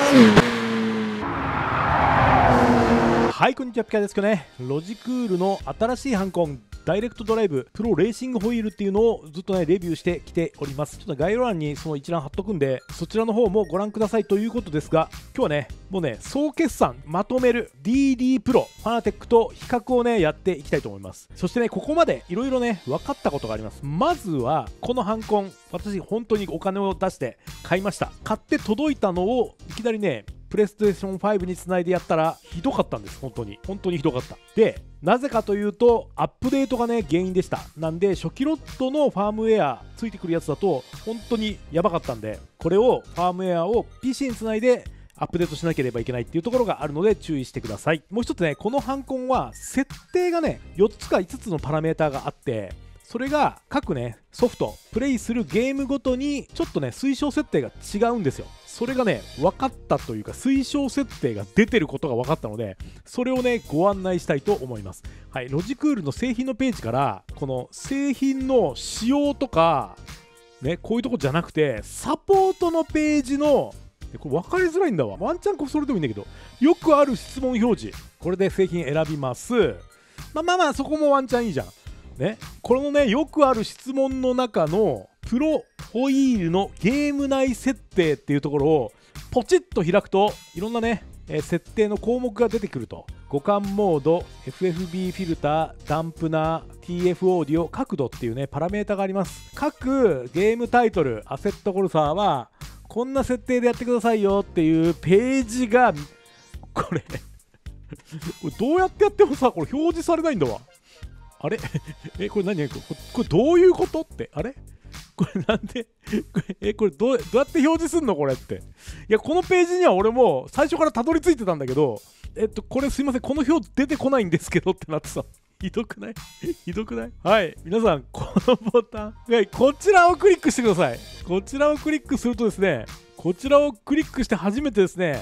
はい、こんにちは、ピカですけどね、ロジクールの新しいハンコンダイレクトドライブプロレーシングホイールっていうのをずっとねレビューしてきております。ちょっと概要欄にその一覧貼っとくんで、そちらの方もご覧くださいということですが、今日はねもうね総決算まとめる DD プロファナテックと比較をねやっていきたいと思います。そしてねここまでいろいろね分かったことがあります。まずはこのハンコン、私本当にお金を出して買いました。買って届いたのをいきなりねプレイステーション5につないでやったらひどかったんです。本当にひどかった。でなぜかというとアップデートがね原因でした。なんで初期ロットのファームウェアついてくるやつだと本当にやばかったんで、これをファームウェアを PC につないでアップデートしなければいけないっていうところがあるので注意してください。もう一つね、このハンコンは設定がね4つか5つのパラメーターがあって、それが各ねソフトプレイするゲームごとにちょっとね推奨設定が違うんですよ。それがね分かったというか、推奨設定が出てることが分かったので、それをねご案内したいと思います。はい、ロジクールの製品のページからこの製品の仕様とかねこういうとこじゃなくて、サポートのページのこれ分かりづらいんだわ。ワンチャンそれでもいいんだけど、よくある質問表示、これで製品選びます。まあそこもワンチャンいいじゃんね。これのねよくある質問の中のプロホイールのゲーム内設定っていうところをポチッと開くといろんなね設定の項目が出てくると、互換モード、 FFB フィルター、ダンプナー、 TF オーディオ、角度っていうねパラメータがあります。各ゲームタイトル、アセットコルサーはこんな設定でやってくださいよっていうページがこれどうやってやってもさこれ表示されないんだわ。あれこれ何これどういうことって、あれこれなんでこれどうやって表示すんのこれって。いやこのページには俺も最初からたどり着いてたんだけど、これすいませんこの表出てこないんですけどってなってさ、ひどくないひどくない。はい、皆さんこのボタン、はい、こちらをクリックしてください。こちらをクリックするとですね、こちらをクリックして初めてですね、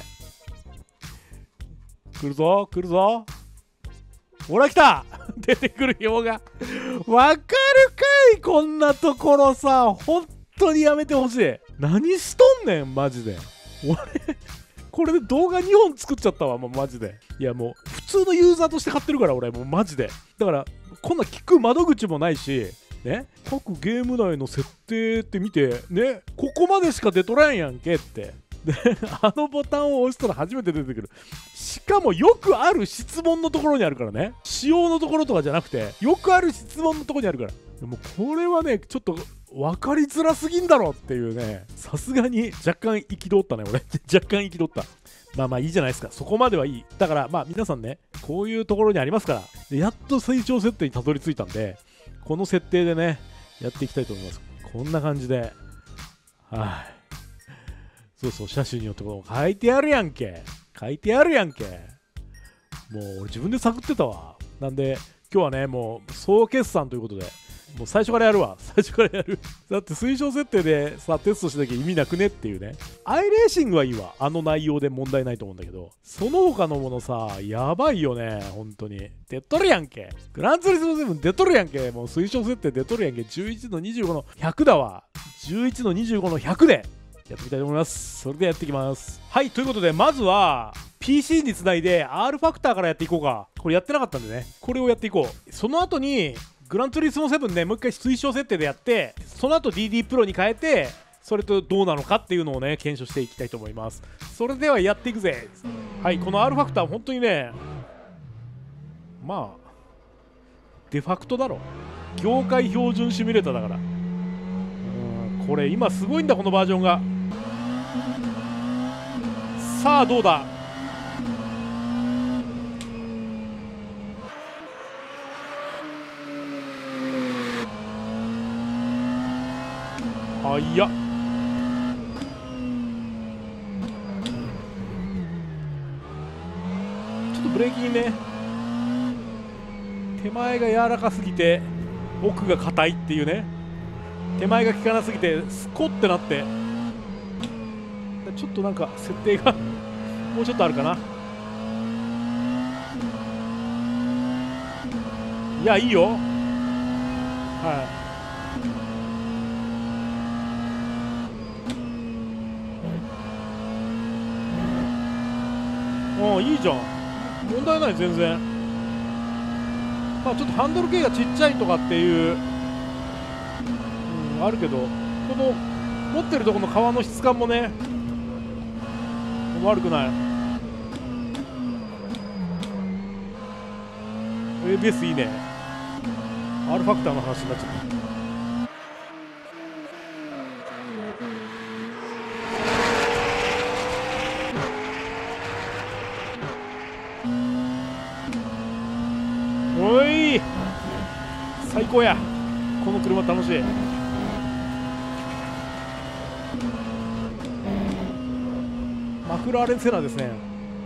来るぞ来るぞ、ほら来た出てくる表がわかるかい。こんなところさ本当にやめてほしい。何しとんねんマジで。俺これで動画2本作っちゃったわもうマジで。いやもう普通のユーザーとして買ってるから俺もうマジで。だからこんな聞く窓口もないしね、各ゲーム内の設定って見てね、ここまでしか出とらんやんけってであのボタンを押したら初めて出てくる。しかもよくある質問のところにあるからね、仕様のところとかじゃなくてよくある質問のところにあるから、でもこれはねちょっと分かりづらすぎんだろっていうね、さすがに若干憤ったね俺若干憤った。まあいいじゃないですか、そこまではいい。だからまあ皆さんねこういうところにありますから、でやっと推奨設定にたどり着いたんで、この設定でねやっていきたいと思います。こんな感じで、はい、そうそう、車種によってこう書いてあるやんけ、書いてあるやんけ。もう俺自分で探ってたわ。なんで今日はねもう総決算ということで、もう最初からやるわ、最初からやるだって推奨設定でさテストしなきゃ意味なくねっていうね。アイレーシングはいいわ、あの内容で問題ないと思うんだけど、その他のものさやばいよね本当に。出とるやんけ、グランツーリスモ7出とるやんけ、もう推奨設定出とるやんけ。11の25の100だわ、11の25の100でやってみたいと思います。それでやっていきます。はい、ということでまずは PC につないで R ファクターからやっていこうか。これやってなかったんでね、これをやっていこう。その後にグランツーリスモ7ねもう一回推奨設定でやって、その後 DD プロに変えてそれとどうなのかっていうのをね検証していきたいと思います。それではやっていくぜ。はい、この R ファクター本当にねまあデファクトだろ、業界標準シミュレーターだから。これ今すごいんだこのバージョンが。さあどうだ、あいやちょっとブレーキにね手前が柔らかすぎて奥が硬いっていうね、手前が効かなすぎてスコってなって、ちょっとなんか設定がもうちょっとあるかな。いやいいよ、はいうん、いいじゃん。問題ない、全然。まあちょっとハンドル系がちっちゃいとかっていう、あるけど、この持ってるとこの革の質感もね、悪くない。ABS いいね。R ファクターの話になっちゃった。おい、最高や。この車楽しい。マクラーレンセナですね。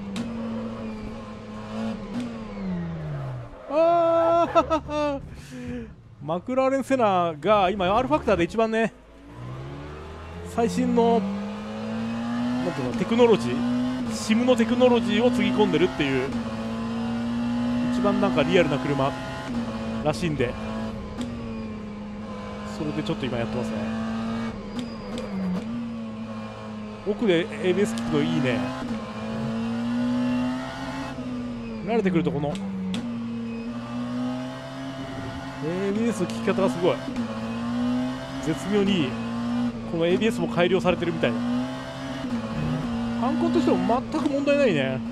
マクラーレンセナが今 R ファクターで一番ね、最新のなんていうの、テクノロジー、SIM のテクノロジーをつぎ込んでるっていう、一番なんかリアルな車らしいんで、それでちょっと今やってますね。奥で ABS 聞くといいね。慣れてくるとこの ABS の聞き方がすごい絶妙にいい。この ABS も改良されてるみたいな。ハンコンとしても全く問題ないね。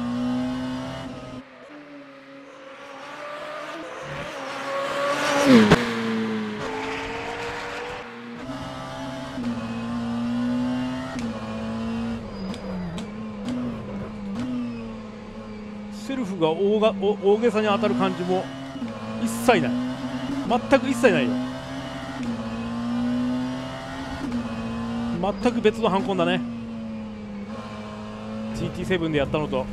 セルフが大げさに当たる感じも一切ない。全く一切ないよ。全く別のハンコンだね。 GT7 でやったのと。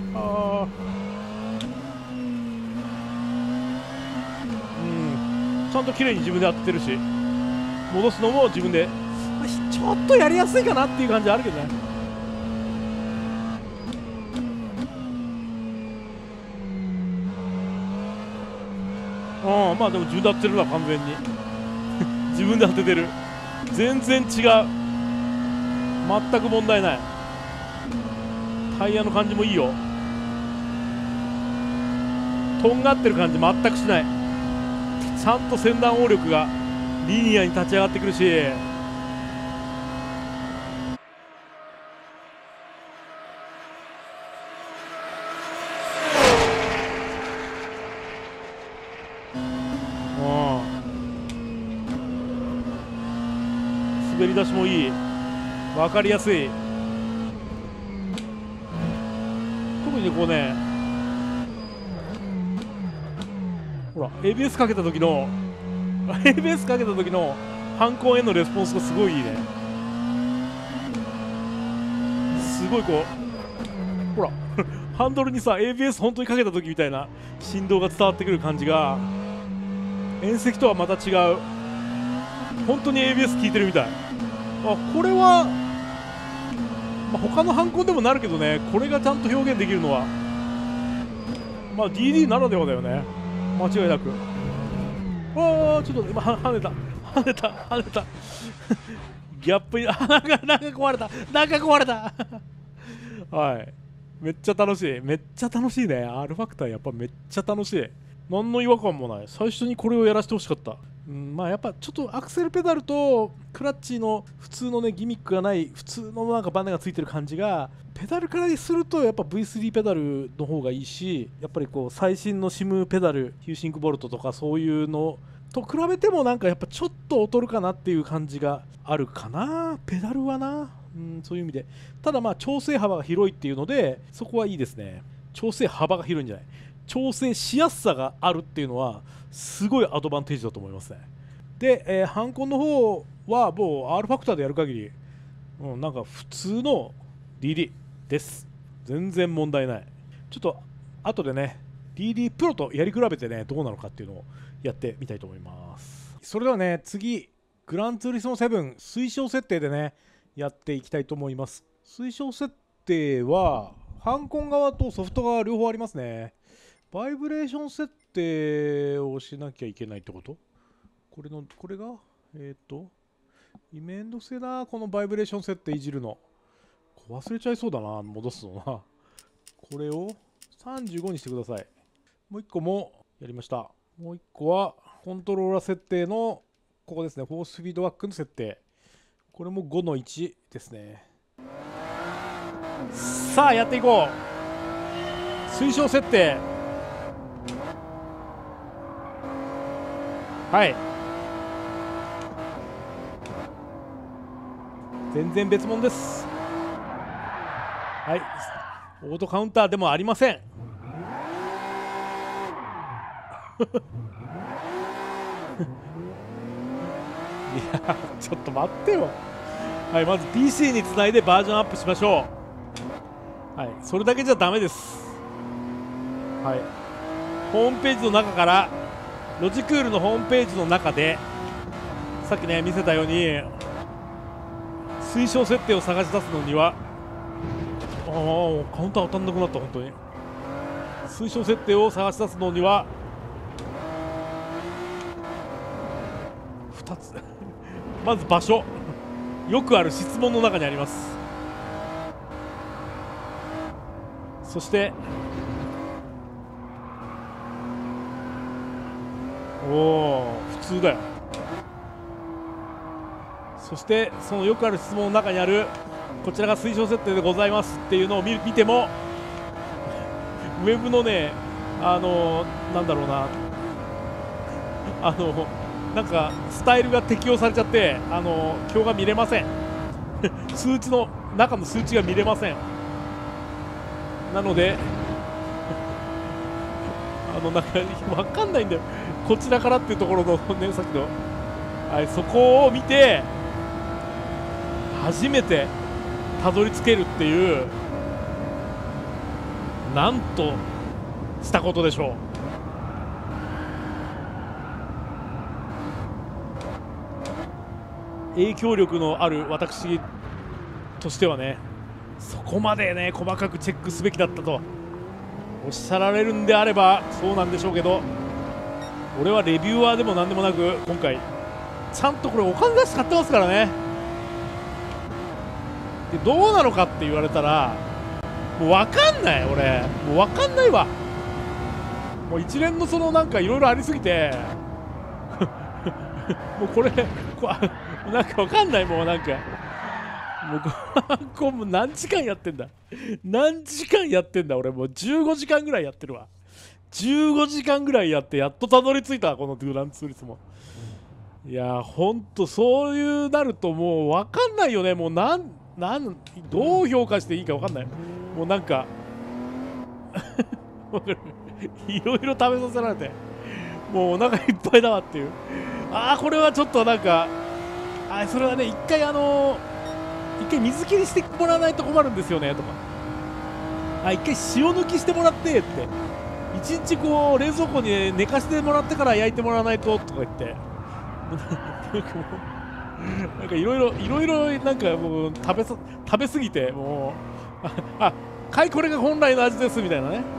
ちゃんと綺麗に自分で当ててるし、戻すのも自分で、ちょっとやりやすいかなっていう感じあるけどね。まあでも自分で当ててるな、完全に自分で当ててる。全然違う。全く問題ない。タイヤの感じもいいよ。とんがってる感じ全くしない。ちゃんと先端応力がリニアに立ち上がってくるし、滑り出しもいい。分かりやすい。特にね、こうね、ほら ABS かけた時のABS かけた時のハンコンへのレスポンスがすごいいいね。すごいこう、ほらハンドルにさ ABS 本当にかけた時みたいな振動が伝わってくる感じが、遠石とはまた違う。本当に ABS 効いてるみたい。これは、他のハンコンでもなるけどね、これがちゃんと表現できるのは、DD ならではだよね、間違いなく。ちょっと今跳ねたギャップになんか壊れたはい、めっちゃ楽しいね。R ファクターやっぱめっちゃ楽しい。何の違和感もない。最初にこれをやらせてほしかった。やっぱちょっとアクセルペダルとクラッチの普通のねギミックがない普通のなんかバネがついてる感じが、ペダルからするとやっぱ V3 ペダルの方がいいし、やっぱりこう最新の SIM ペダルヒューシンクボルトとかそういうのと比べてもなんかやっぱちょっと劣るかなっていう感じがあるかな、ペダルはな。そういう意味で、ただ調整幅が広いっていうのでそこはいいですね。調整幅が広いんじゃない、調整しやすさがあるっていうのはすごいアドバンテージだと思いますね。で、ハンコンの方はもう R ファクターでやる限り、なんか普通の DD です。全然問題ない。ちょっと後でね DD プロとやり比べてねどうなのかっていうのをやってみたいと思います。それではね、次グランツーリスモ7推奨設定でねやっていきたいと思います。推奨設定はハンコン側とソフト側両方ありますね。バイブレーション設定をしなきゃいけないってこと？これがめんどくせえな、このバイブレーション設定いじるの。忘れちゃいそうだな、戻すのな。 これを35にしてください。もう1個もやりました。もう1個はコントローラー設定のここですね、フォースフィードバックの設定。これも5の1ですね。さあやっていこう。推奨設定、はい、全然別物です。はい、オートカウンターでもありません。いやちょっと待ってよ。はい、まず PC につないでバージョンアップしましょう。はい、それだけじゃダメです。はい、ホームページの中からロジクールのホームページの中でさっきね見せたように推奨設定を探し出すのにはカウンター当たんなくなった。本当に推奨設定を探し出すのには2つまず場所、よくある質問の中にあります。そして普通だよ。そしてそのよくある質問の中にあるこちらが推奨設定でございますっていうのを見てもウェブのねなんだろうななんかスタイルが適用されちゃって表が見れません数値の中の数値が見れません。なのでなんか分かんないんだよ、こちらからっていうところのね、さっきの、はい、そこを見て初めてたどり着けるっていう、なんとしたことでしょう。影響力のある私としてはね、そこまでね細かくチェックすべきだったとおっしゃられるんであればそうなんでしょうけど、俺はレビューアーでもなんでもなく今回ちゃんとこれお金出して買ってますからね。でどうなのかって言われたらもう分かんない。俺もう分かんないわ。もう一連のそのなんかいろいろありすぎてもうこれなんか分かんない。もうなんかもう何時間やってんだ何時間やってんだ。俺もう15時間ぐらいやってるわ。15時間ぐらいやってやっとたどり着いたこのグランツーリスモ。いやほんとそういうなるともう分かんないよね。もうどう評価していいか分かんない。もうなんかいろいろ食べさせられてもうお腹いっぱいだわっていう。これはちょっとなんかそれはね一回水切りしてもらわないと困るんですよねとか、一回塩抜きしてもらってって1日こう冷蔵庫に寝かしてもらってから焼いてもらわないととか言ってなんかいろいろなんかもう食べ過ぎてもうこれが本来の味ですみたいなね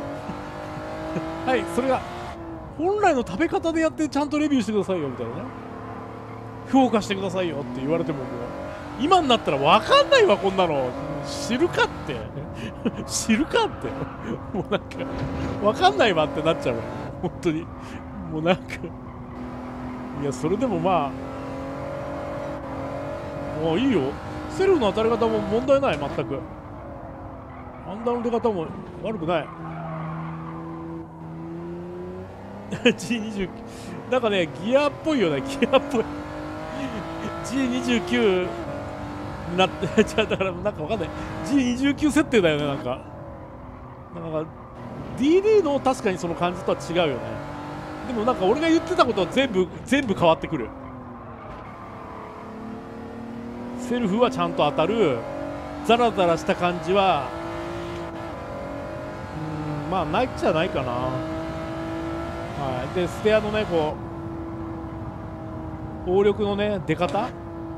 はいそれが本来の食べ方でやってちゃんとレビューしてくださいよみたいなね、評価してくださいよって言われても今になったら分かんないわこんなの。知るかって知るかってもうなんか分かんないわってなっちゃうわ本当に。もうなんかいやそれでもまあもういいよ。セルフの当たり方も問題ない。全くアンダーの出方も悪くないG29 なんかねギアっぽいよね。ギアっぽいG29 になってじゃだからなんかわかんない G29 設定だよね。なんか DD の確かにその感じとは違うよね。でもなんか俺が言ってたことは全部変わってくる。セルフはちゃんと当たる。ザラザラした感じはまあないっちゃないかな。はい、でステアのねこう応力のね出方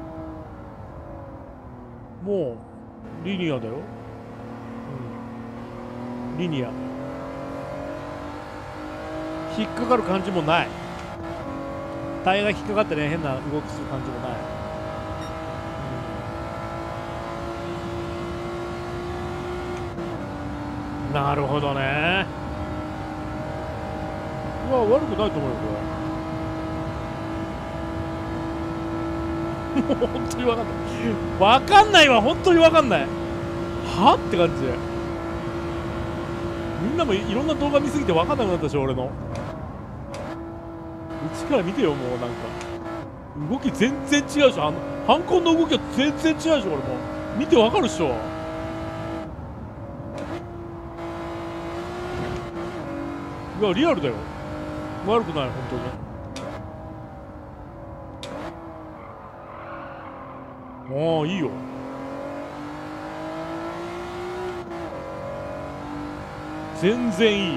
もうリニアだよ、リニア引っかかる感じもない。タイヤが引っかかってね変な動きする感じもない。 なるほどね。うわ、悪くないと思うよ、これ。もう本当に分かんない。分かんないわ、本当に分かんない。はって感じ。みんなもいろんな動画見すぎて分かんなくなったでしょ、俺の。うちから見てよ、もうなんか。動き全然違うでしょ。ハンコンの動きは全然違うでしょ、俺も。見て分かるでしょ。いや、リアルだよ。悪くない、本当に。ああ、いいよ。全然いい。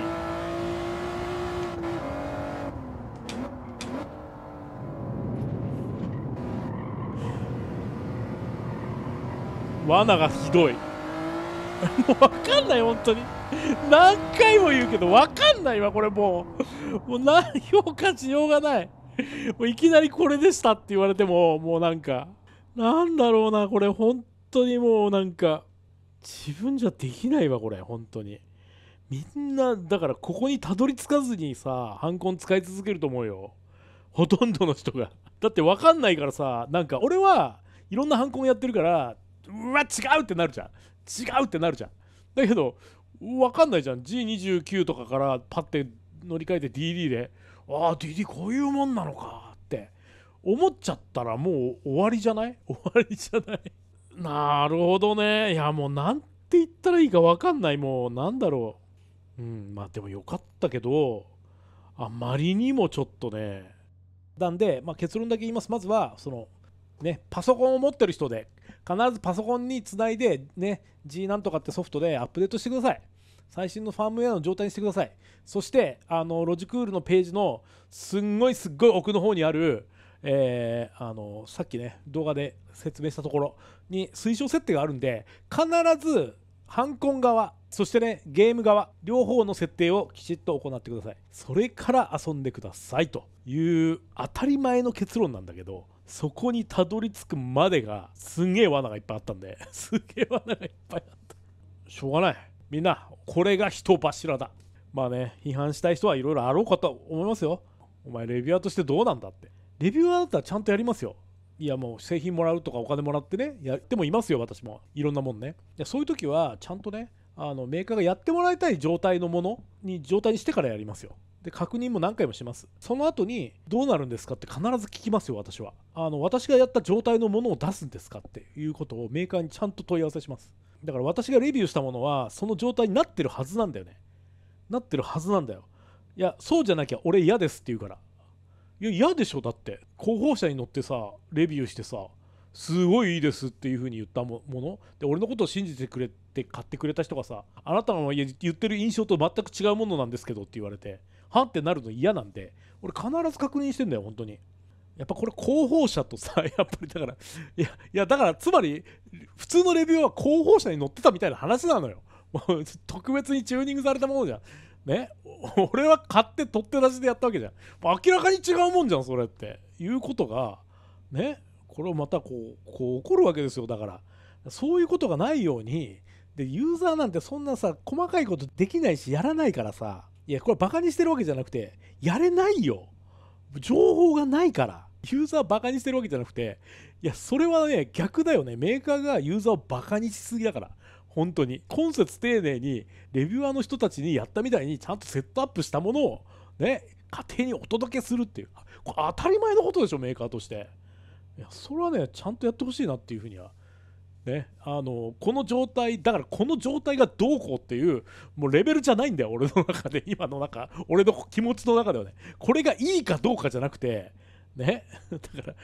罠がひどい。もう分かんない、本当に。何回も言うけど分かんないわ、これもう。もう評価しようがない。もういきなりこれでしたって言われても、もうなんか、なんだろうな、これ本当にもうなんか、自分じゃできないわ、これ、本当に。みんな、だからここにたどり着かずにさ、ハンコン使い続けると思うよ。ほとんどの人が。だって分かんないからさ、なんか俺はいろんなハンコンやってるから、うわ、違うってなるじゃん。違うってなるじゃん。だけど、分かんないじゃん。G29 とかからパッて乗り換えて DD で、ああ、DD こういうもんなのかって思っちゃったらもう終わりじゃない？終わりじゃない？なるほどね。いや、もうなんて言ったらいいか分かんない。もうなんだろう。まあでもよかったけど、あまりにもちょっとね。なんで、まあ、結論だけ言います。まずは、パソコンを持ってる人で、必ずパソコンにつないで、G なんとかってソフトでアップデートしてください。最新のファームウェアの状態にしてください。そして、ロジクールのページのすっごい奥の方にある、さっきね、動画で説明したところに推奨設定があるんで、必ずハンコン側、そしてね、ゲーム側、両方の設定をきちっと行ってください。それから遊んでくださいという当たり前の結論なんだけど、そこにたどり着くまでがすげえ罠がいっぱいあったんで、すげえ罠がいっぱいあった。しょうがない。みんな、これが人柱だ。まあね、批判したい人はいろいろあろうかと思いますよ。お前レビュアーとしてどうなんだって。レビュアーだったらちゃんとやりますよ。いやもう製品もらうとかお金もらってね、やってもいますよ、私も。いろんなもんね。そういう時はちゃんとね、メーカーがやってもらいたい状態のものに状態にしてからやりますよ。で、確認も何回もします。その後にどうなるんですかって必ず聞きますよ、私は。私がやった状態のものを出すんですかっていうことをメーカーにちゃんと問い合わせします。だから私がレビューしたものはその状態になってるはずなんだよね。なってるはずなんだよ。いや、そうじゃなきゃ俺嫌ですって言うから。いや、嫌でしょ。だって広報車に乗ってさ、レビューしてさ、すごいいいですっていう風に言ったもので、俺のことを信じてくれて買ってくれた人がさ、あなたが言ってる印象と全く違うものなんですけどって言われて、はってなるの嫌なんで、俺必ず確認してんだよ、本当に。やっぱこれ広報車とさ、やっぱりだから、だからつまり普通のレビューは広報車に乗ってたみたいな話なのよ。もう特別にチューニングされたものじゃん。ね、俺は買って取って出しでやったわけじゃん。明らかに違うもんじゃん、それっていうことがね、これをまたこう起こるわけですよ。だからそういうことがないように、でユーザーなんてそんなさ細かいことできないしやらないからさ、いやこれバカにしてるわけじゃなくて、やれないよ、情報がないから。ユーザーバカにしてるわけじゃなくて、いやそれはね逆だよね。メーカーがユーザーをバカにしすぎだから。本当に今節丁寧にレビュアーの人たちにやったみたいにちゃんとセットアップしたものをね、家庭にお届けするっていう、これ当たり前のことでしょ、メーカーとして。いやそれはねちゃんとやってほしいなっていうふうにはね、この状態だから、この状態がどうこうっていうもうレベルじゃないんだよ、俺の中で。今の中、俺の気持ちの中ではね、これがいいかどうかじゃなくてね、だから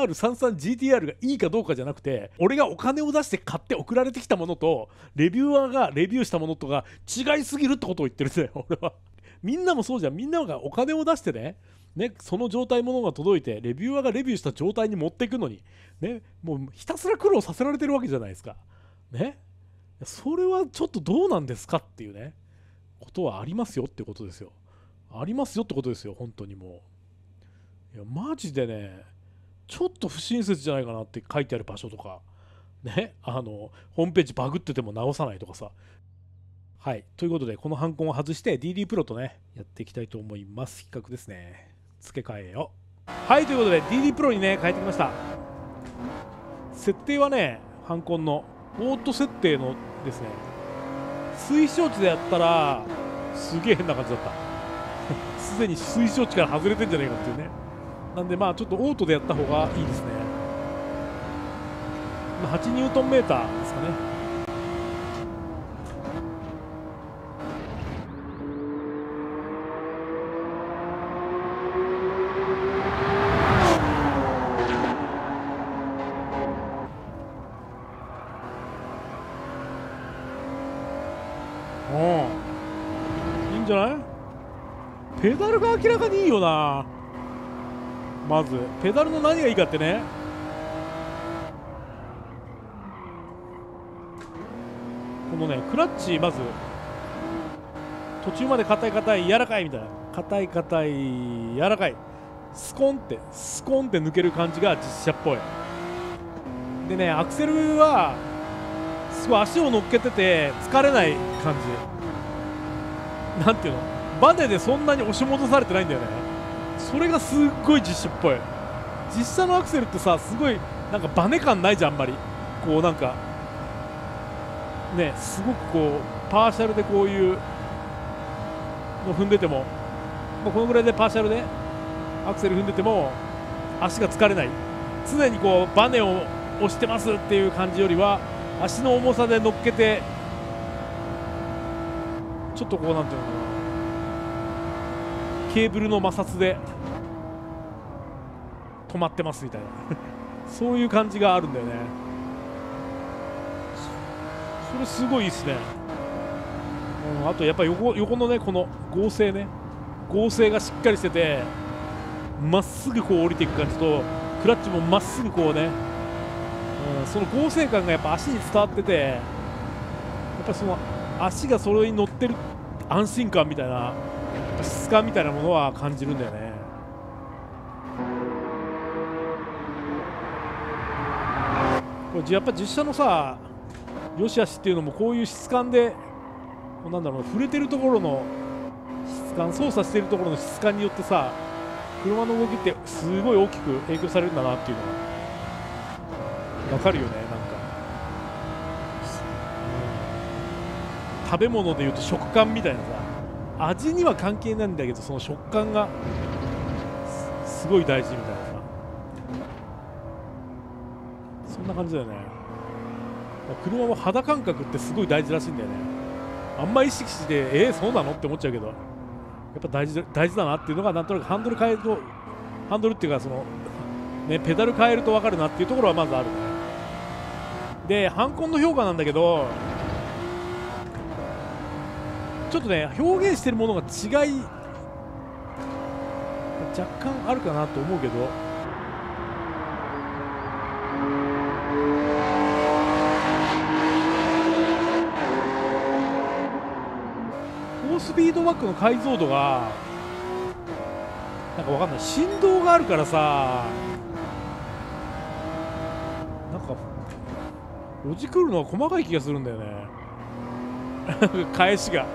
R33GTR がいいかどうかじゃなくて、俺がお金を出して買って送られてきたものとレビュアーがレビューしたものとが違いすぎるってことを言ってるんだよ、俺は。みんなもそうじゃん。みんながお金を出してね、その状態ものが届いてレビュアーがレビューした状態に持っていくのにね、もうひたすら苦労させられてるわけじゃないですかね。それはちょっとどうなんですかっていうねことはありますよってことですよ。ありますよってことですよ、本当に。もういやマジでね、ちょっと不親切じゃないかなって書いてある場所とかね、ホームページバグってても直さないとかさ、 はい、ということでこのハンコンを外して DD プロとねやっていきたいと思います。比較ですね。付け替えよ。はい、ということで DD プロにね変えてきました。設定はね、ハンコンのオート設定のですね、推奨値でやったらすげえ変な感じだったすでに推奨値から外れてんじゃないかっていうね。なんでまあちょっとオートでやった方がいいですね。8ニュートンメーターですかね。いいんじゃない？ペダルが明らかにいいよな。まずペダルの何がいいかってね、このねクラッチ、まず途中まで硬い硬い柔らかいみたいな、硬い硬い柔らかい、スコンって抜ける感じが実写っぽい。でね、アクセルはすごい足を乗っけてて疲れない感じ。なんていうの、バネでそんなに押し戻されてないんだよね。それがすっごい実写っぽい。実写のアクセルってさ、すごいなんかバネ感ないじゃん、あんまり。こうなんかね、すごくこうパーシャルでこういうの踏んでても、このぐらいでパーシャルでアクセル踏んでても足が疲れない。常にこうバネを押してますっていう感じよりは、足の重さで乗っけてちょっとこうなんていうのかな、ケーブルの摩擦で止まってますみたいなそういう感じがあるんだよね。それすごいいいっすね。あとやっぱり横のねこの剛性がしっかりしてて、まっすぐこう降りていく感じと、クラッチもまっすぐこうね、その剛性感がやっぱ足に伝わってて、やっぱりその足がそれに乗ってる安心感みたいな、質感みたいなものは感じるんだよね。これやっぱ実写のさ良し悪しっていうのもこういう質感で、なんだろう、触れてるところの質感、操作してるところの質感によってさ、車の動きってすごい大きく影響されるんだなっていうのが分かるよね。なんか、食べ物でいうと食感みたいなさ、味には関係ないんだけど、その食感がすごい大事みたいなさ、そんな感じだよね。車も肌感覚ってすごい大事らしいんだよね。あんま意識してそうなのって思っちゃうけど、やっぱ大事だなっていうのが、なんとなくハンドル変えると、ハンドルっていうかその、ね、ペダル変えると分かるなっていうところはまずあるね。でハンコンの評価なんだけど、ちょっとね表現してるものが違い若干あるかなと思うけど、スピードバックの解像度がなんかわかんない、振動があるからさ、なんかロジクールの方が細かい気がするんだよね返しが。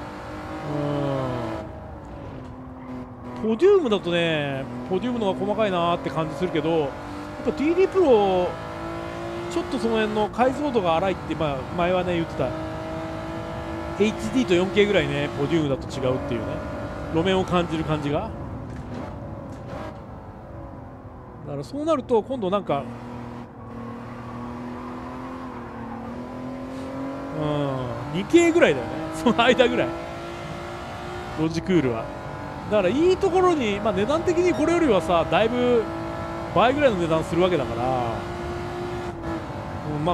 ポデュームだとね、ポデュームの方が細かいなーって感じするけど、やっぱ TD プロちょっとその辺の解像度が荒いって、前はね言ってた。HD と 4K ぐらいね、ポデュームだと違うっていうね、路面を感じる感じが。だからそうなると今度なんか、2K ぐらいだよね、その間ぐらい、ロジクールは。だからいいところに、値段的にこれよりはさ、だいぶ倍ぐらいの値段するわけだから、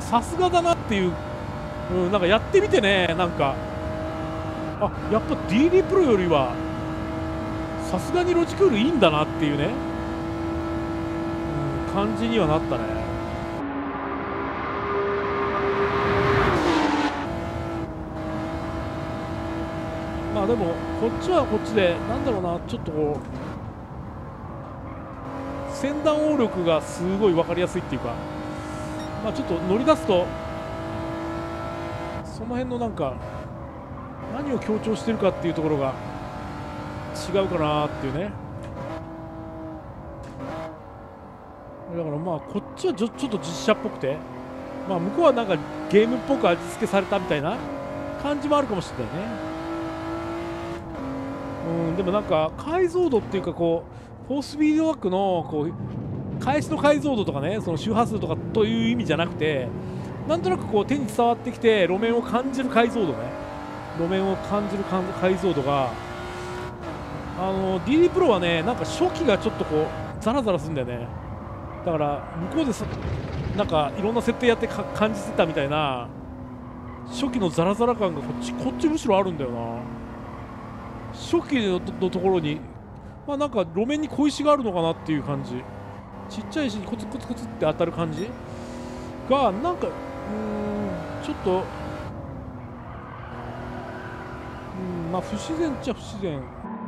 さすがだなっていう、なんかやってみてね、なんかやっぱ DD プロよりはさすがにロジクールいいんだなっていうね、感じにはなったね。でもこっちはこっちでなんだろうな、ちょっとこう先端応力がすごい分かりやすいっていうか、ちょっと乗り出すとその辺のなんか何を強調してるかっていうところが違うかなっていうね。だからまあこっちはちょっと実写っぽくて、まあ向こうはなんかゲームっぽく味付けされたみたいな感じもあるかもしれないね。でもなんか解像度っていうか、こうフォースフィードバックのこう返しの解像度とかね、その周波数とかという意味じゃなくて、なんとなくこう手に伝わってきて路面を感じる解像度ね、路面を感じる解像度がDD プロはね、なんか初期がちょっとこうザラザラするんだよね。だから向こうでなんかいろんな設定やって感じてたみたいな初期のザラザラ感がこっちむしろあるんだよな。初期のところにまあなんか路面に小石があるのかなっていう感じ、ちっちゃい石にコツコツコツって当たる感じがなんかちょっとまあ不自然っちゃ不自然。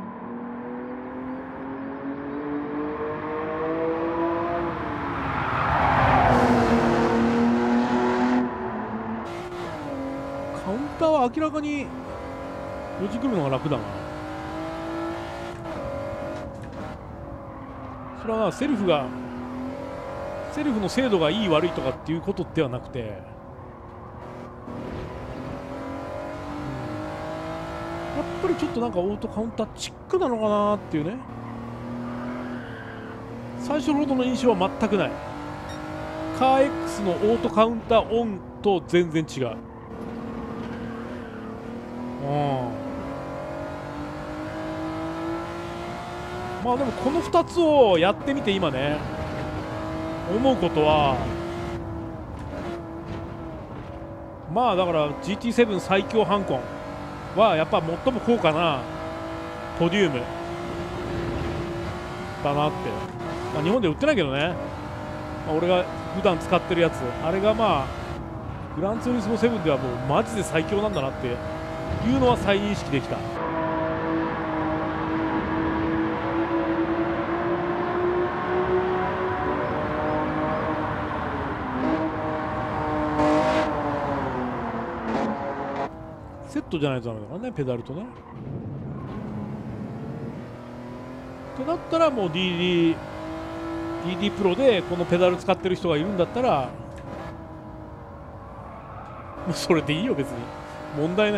カウンターは明らかにロジクルの方が楽だな。それはセルフの精度がいい悪いとかっていうことではなくて、やっぱりちょっとなんかオートカウンターチックなのかなっていうね。最初ほどの印象は全くない。カー X のオートカウンターオンと全然違う。まあでもこの2つをやってみて今ね思うことは、まあだから GT7 最強ハンコンはやっぱ最も高価なポデュームだなって、まあ、日本で売ってないけどね、まあ、俺が普段使ってるやつ、あれがまあグランツーリスモ7ではもうマジで最強なんだなっていうのは再認識できた。セットじゃないとダメだからね、ペダルとね。ってなったらもう DD プロでこのペダル使ってる人がいるんだったらもうそれでいいよ、別に問題ない。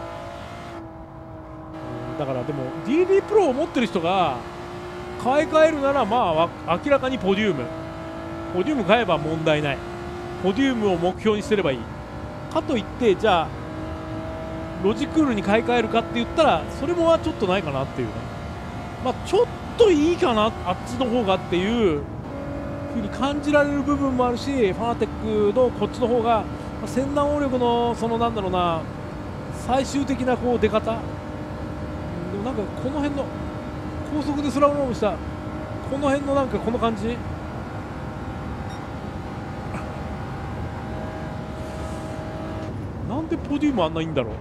だからでも DD プロを持ってる人が買い替えるならまあ明らかにポデューム買えば問題ない。ポデュームを目標にすればいい。かといってじゃあロジクールに買い替えるかって言ったらそれもはちょっとないかなっていうね。まあちょっといいかなあっちの方がっていう風に感じられる部分もあるし、ファナテックのこっちの方が先端応力のそのなんだろうな最終的なこう出方、でもなんかこの辺の高速でスラロームしたこの辺のなんかこの感じ、なんでポディウムあんないいんだろう。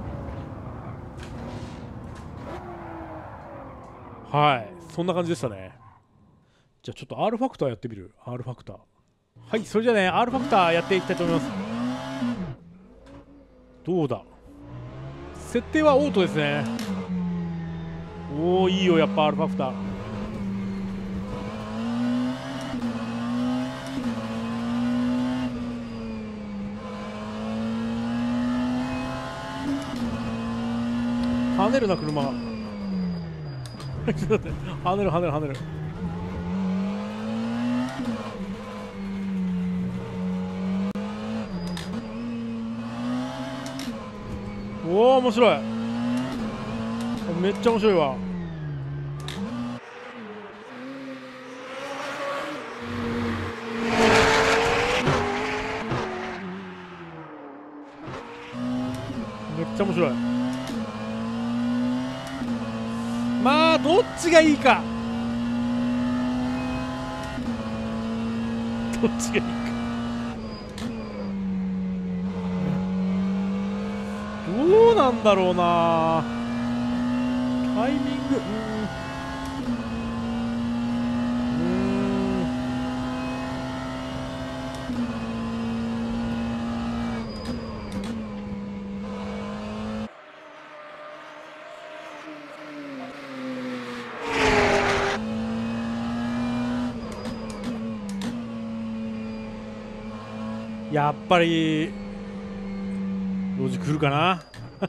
はい、そんな感じでしたね。じゃあちょっと R ファクターやってみる。 R ファクター、はい、それじゃあね R ファクターやっていきたいと思います。どうだ、設定はオートですね。おおいいよ、やっぱ R ファクター。跳ねるな車がちょっと待って、跳ねる跳ねる跳ねる。おお面白い、めっちゃ面白いわ。めっちゃ面白い。まあどっちがいいか、どっちがいいか、どうなんだろうな、タイミング、 やっぱりロジクールかな。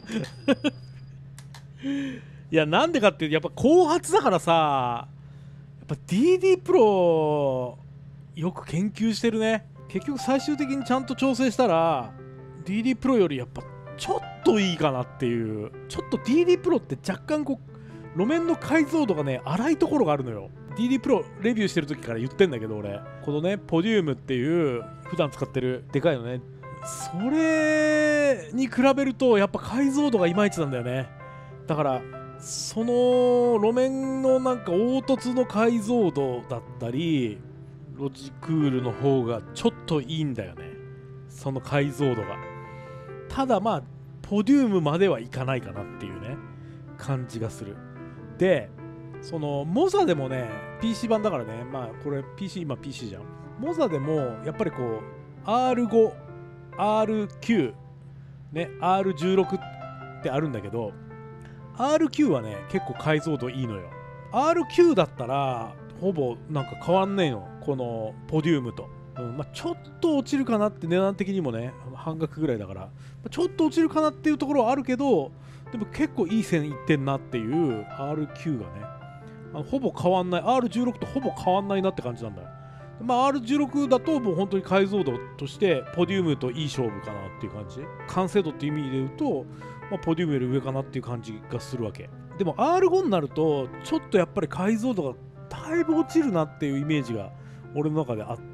いや、なんでかってやっぱ後発だからさ、やっぱ DD プロよく研究してるね。結局最終的にちゃんと調整したら DD プロよりやっぱちょっといいかなっていう。ちょっと DD プロって若干こう路面の解像度がね荒いところがあるのよ。 DD プロレビューしてる時から言ってんだけど、俺このねポディウムっていう普段使ってるでかいのね、それに比べるとやっぱ解像度がいまいちなんだよね。だからその路面のなんか凹凸の解像度だったりロジクールの方がちょっといいんだよね、その解像度が。ただまあポディウムまではいかないかなっていうね感じがする。でそのモザでもね PC 版だからね、まあこれ PC 今 PC じゃん。モザでもやっぱりこう R5 R9 ね R16 ってあるんだけど、 R9 はね結構解像度いいのよ。 R9 だったらほぼなんか変わんないの、このポディウムと。まあ、ちょっと落ちるかなって、値段的にもね半額ぐらいだから、ちょっと落ちるかなっていうところはあるけど、でも結構いい線いってんなっていう R9 がね、ほぼ変わんない。 R16 とほぼ変わんないなって感じなんだよ。まあ、R16 だともう本当に解像度としてポディウムといい勝負かなっていう感じ。完成度っていう意味で言うと、まあ、ポディウムより上かなっていう感じがするわけでも、 R5 になるとちょっとやっぱり解像度がだいぶ落ちるなっていうイメージが俺の中であって、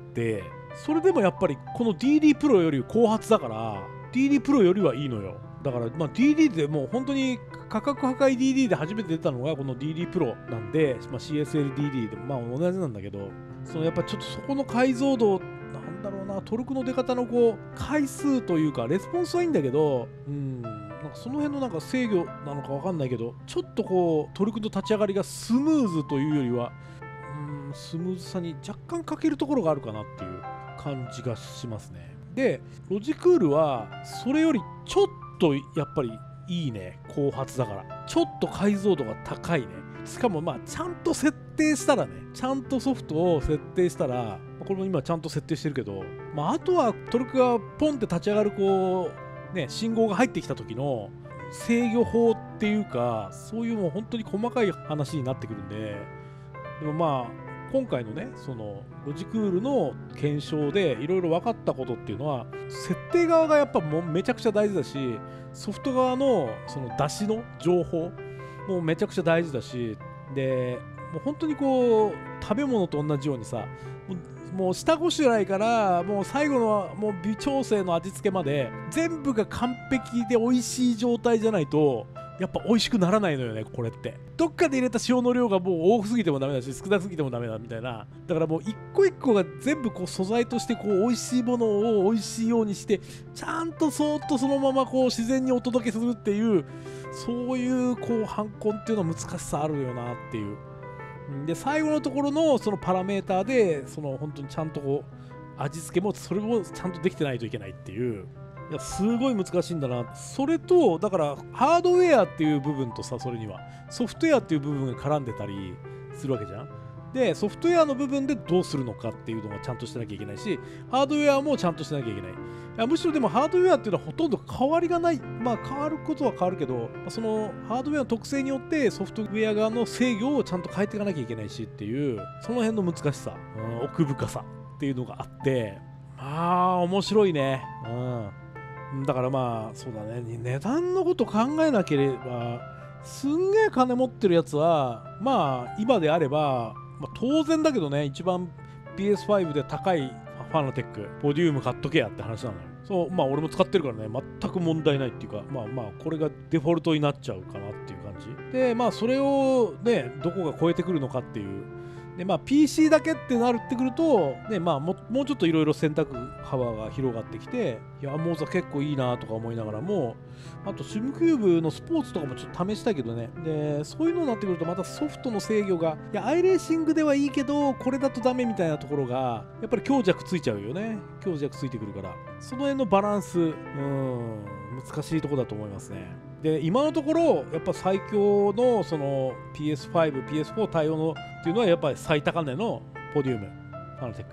それでもやっぱりこの DD プロより後発だから DD プロよりはいいのよ。だからまあ DD でもう本当に価格破壊 DD で初めて出たのがこの DD プロなんで、まあ、CSLDD でもまあ同じなんだけど、そのやっぱちょっとそこの解像度なんだろうな、トルクの出方のこう回数というかレスポンスはいいんだけど、なんかその辺のなんか制御なのかわかんないけど、ちょっとこうトルクの立ち上がりがスムーズというよりはスムーズさに若干欠けるところがあるかなっていう感じがしますね。でロジクールはそれよりちょっとやっぱりいいね、後発だからちょっと解像度が高いね。しかもまあちゃんと設定したらね、ちゃんとソフトを設定したら、これも今ちゃんと設定してるけど、まあ、あとはトルクがポンって立ち上がるこうね信号が入ってきた時の制御法っていうか、そういうもう本当に細かい話になってくるんで。でもまあ今回のねそのロジクールの検証でいろいろ分かったことっていうのは、設定側がやっぱもうめちゃくちゃ大事だし、ソフト側のその出しの情報もめちゃくちゃ大事だし、でもう本当にこう食べ物と同じようにさ、もう下ごしらえからもう最後のもう微調整の味付けまで全部が完璧で美味しい状態じゃないとやっぱ美味しくならないのよね。これってどっかで入れた塩の量がもう多すぎてもダメだし少なすぎてもダメだみたいな。だからもう一個一個が全部こう素材としてこう美味しいものを美味しいようにしてちゃんとそーっとそのままこう自然にお届けするっていう、そういうこうハコンっていうのは難しさあるよなっていう。で最後のところのそのパラメーターでその本当にちゃんとこう味付けもそれもちゃんとできてないといけないっていう。いやすごい難しいんだな。それとだからハードウェアっていう部分とさ、それにはソフトウェアっていう部分が絡んでたりするわけじゃん。でソフトウェアの部分でどうするのかっていうのがちゃんとしなきゃいけないし、ハードウェアもちゃんとしなきゃいけない。いやむしろでもハードウェアっていうのはほとんど変わりがない。まあ変わることは変わるけど、そのハードウェアの特性によってソフトウェア側の制御をちゃんと変えていかなきゃいけないしっていう、その辺の難しさ、奥深さっていうのがあって、まあ面白いね。だからまあそうだね、値段のこと考えなければ、すんげえ金持ってるやつはまあ今であれば、当然だけどね、一番 PS5 で高いファナテックポディウム買っとけやって話なのよ。そうまあ俺も使ってるからね、全く問題ないっていうか、まあこれがデフォルトになっちゃうかなっていう感じで、まあそれをねどこが超えてくるのかっていう。でまあ PC だけってなってくると、ね、まあもうちょっといろいろ選択幅が広がってきて、いやモーザ結構いいなとか思いながらも、あとシムキューブのスポーツとかもちょっと試したけどね。でそういうのになってくるとまたソフトの制御が、いやアイレーシングではいいけどこれだとダメみたいなところがやっぱり強弱ついちゃうよね。強弱ついてくるから、その辺のバランス難しいところだと思いますね。で今のところやっぱ最強のその PS5、PS4 対応のっていうのはやっぱり最高値のポディウムファナテック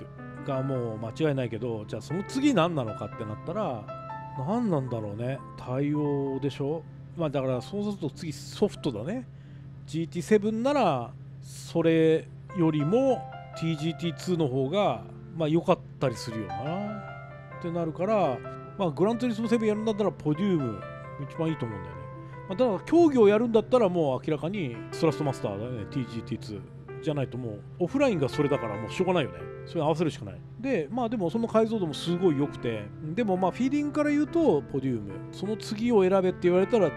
がもう間違いないけど、じゃあその次何なのかってなったら何なんだろうね。対応でしょ。まあだからそうすると次ソフトだね。 GT7 ならそれよりも TGT2 の方がまあ良かったりするよなってなるから、まあグランツーリスモ7やるんだったらポデューム一番いいと思うんだよね。まあ、だから競技をやるんだったらもう明らかにストラストマスターだよね。 TGT2 じゃないともうオフラインがそれだからもうしょうがないよね。それに合わせるしかない。でまあでもその解像度もすごい良くて、でもまあフィーリングから言うとポデューム、その次を選べって言われたら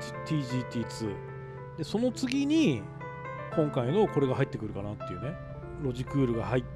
TGT2 で、その次に今回のこれが入ってくるかなっていうね。ロジクールが入って、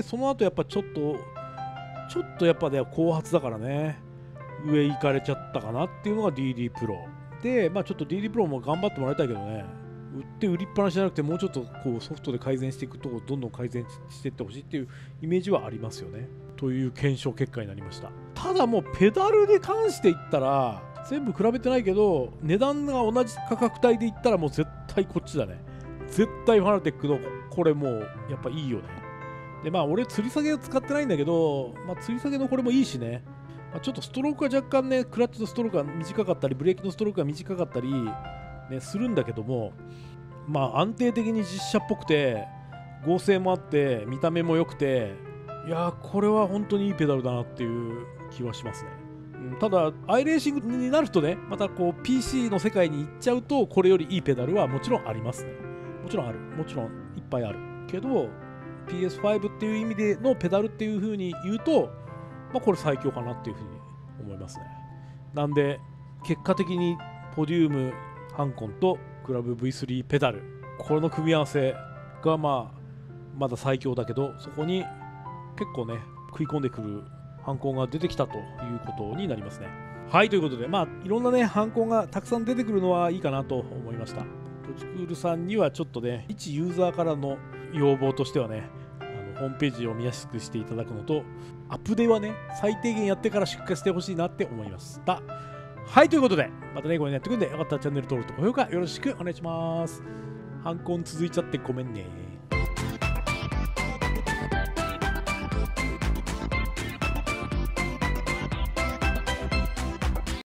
その後やっぱちょっとやっぱね後発だからね、上行かれちゃったかなっていうのが DD プロで、まあちょっと DD プロも頑張ってもらいたいけどね。売りっぱなしじゃなくてもうちょっとこうソフトで改善していくとこどんどん改善していってほしいっていうイメージはありますよね。という検証結果になりました。ただもうペダルに関して言ったら全部比べてないけど、値段が同じ価格帯で言ったらもう絶対こっちだね。絶対ファナテックのこれもうやっぱいいよね。でまあ俺吊り下げを使ってないんだけど、まあ、吊り下げのこれもいいしね、まあ、ちょっとストロークが若干ね、クラッチのストロークが短かったりブレーキのストロークが短かったり、ね、するんだけども、まあ安定的に実車っぽくて合成もあって見た目も良くて、いやーこれは本当にいいペダルだなっていう気はしますね。ただアイレーシングになるとね、またこう PC の世界に行っちゃうとこれよりいいペダルはもちろんありますね。もちろんある、もちろんいっぱいあるけど PS5 っていう意味でのペダルっていう風に言うと、まあ、これ最強かなっていう風に思いますね。なんで結果的にポデュームハンコンとクラブ V3 ペダル、この組み合わせがまだ最強だけど、そこに結構ね食い込んでくるハンコンが出てきたということになりますね。はい、ということでいろんなねハンコンがたくさん出てくるのはいいかなと思いました。ロジクールさんにはちょっとね一ユーザーからの要望としてはね、ホームページを見やすくしていただくのと、アップデーはね最低限やってから出荷してほしいなって思いました。はい、ということでまたねこれやってくんで、よかったらチャンネル登録と高評価よろしくお願いします。ハンコン続いちゃってごめんね。